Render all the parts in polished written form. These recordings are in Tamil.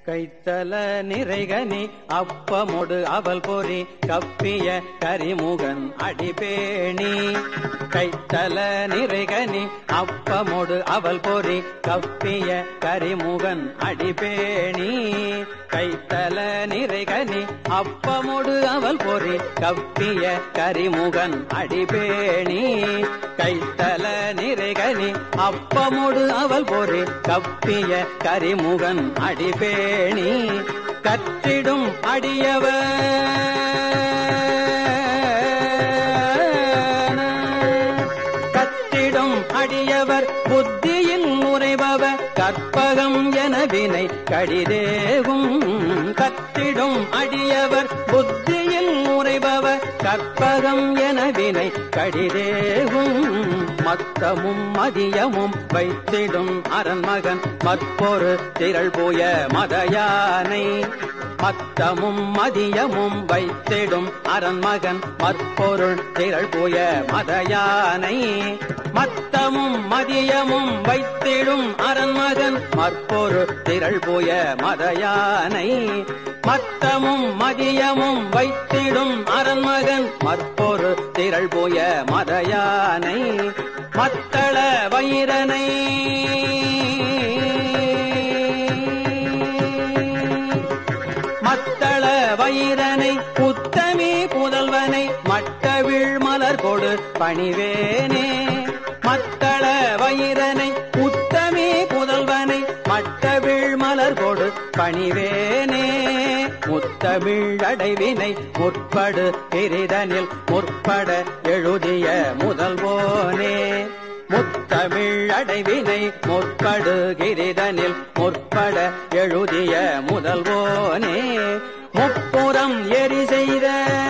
கைத்தல நிறைகனி அப்பமொடு அவல் பொறி கப்பிய கரிமுகன் அடிபேணி. கைத்தல நிறைகனி அப்பமொடு அவல் பொறி கப்பிய கரிமுகன் அடிபேணி. கைத்தல நிறைகனி அப்பமொடு அவல் பொறி கப்பிய கரிமுகன் அடிபேணி. கைத்தல நிறைகனி அப்பமொடு அவல் பொறி கப்பிய கரிமுகன் அடிபேணி. கற்றிடும் அடியவர் புத்தியில் நுரைபவர் கற்பகம் என வினை கடிதேகும். கற்றிடும் அடியவர் புத்தியில் நுரைபவர் கற்பகம் என வினை கடிதேகும். மத்தமும் மதியமும் வைத்திடும் அரண்மகன் மற்பொரு திரள் போய மதயானை. மத்தமும் மதியமும் வைத்திடும் அரண்மகன் மற்பொருள் திரள் போய மதயானை. மத்தமும் மதியமும் வைத்திடும் அரண்மகன் மற்பொரு திரள் போய மதயானை. மத்தமும் மதியமும் வைத்திடும் அரண்மகன் மற்பொரு திரள் போய மதயானை. மத்தள வயிரனை மத்தள வயிரனை புத்தமி புதல்வனை மட்டவிழ் மலர் கொடு பணிவேனே. மத்தள வயிரனை புத்தமி புதல்வனை மட்டவிழ் மலர் கொடு பணிவேனே. முத்தமிழ் அடைவினை முற்படு பிரிதனில் முற்பட எழுதிய முதல்வோனே. முத்தமிழ் அடைவினை முற்படு கிரிதனில் முற்பட எழுதிய முதல்வோனே. முப்புறம் எரி செய்த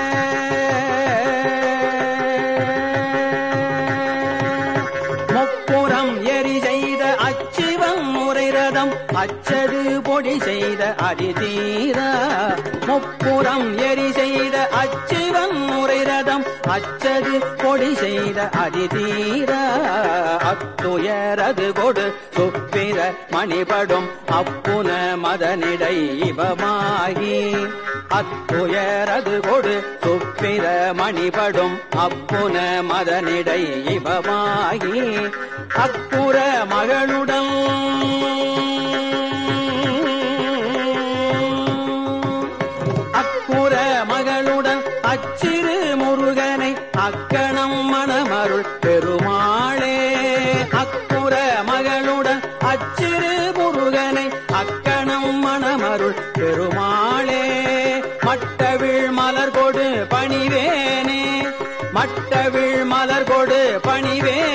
அச்சிவம் முறை ரதம் அச்சது பொடி செய்த அதிதீரா. முப்புறம் எரி செய்த அச்சிவம் முறை ரதம் அச்சது பொடி செய்த அதிதீரா. அத்துயரது கொடு சுப்பிர மணிபடும் அப்புன மதனிடை இவமாகி. அத்துயரது கொடு சுப்பிர மணிபடும் அப்புன மதனிடை இவமாகி. அப்புற மகளுடன் அச்சிறு முருகனை அக்கணம் மணமருள் பெருமாளே. அக்குற மகளுடன் அச்சிறு முருகனை அக்கணம் மணமருள் பெருமாளே. மட்டவிழ் மலர் கொடு பணிவேனே. மட்டவிழ் மலர் கொடு பணிவே